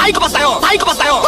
サイコパスだよサイコパスだよ。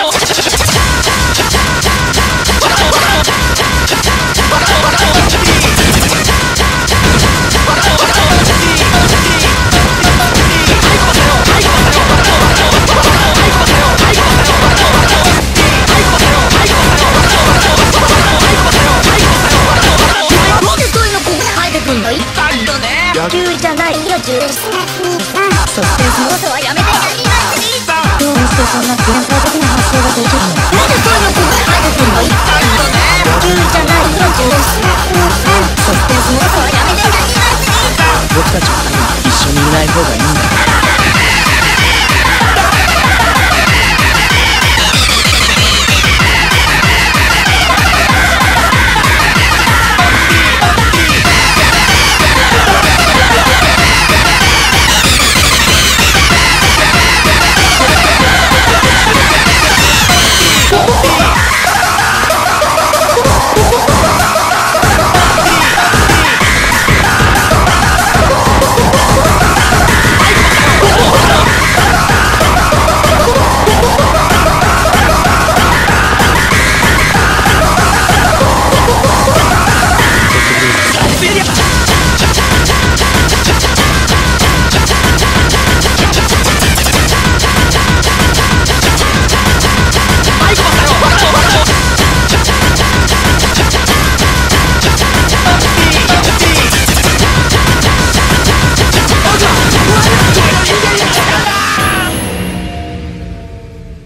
野球じゃないよ、ジュース。そしてそのことはやめてやりますリーさん。どうしてそんな天才的な発想ができるの？なんでそういうのここに入ってくんの？野球じゃないよ、ジュース。そしてそのことはやめてやりますリーさん。僕たちは今一緒にいない方がいいんだ。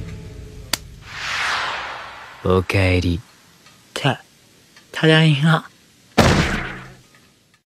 おかえり。ただいま。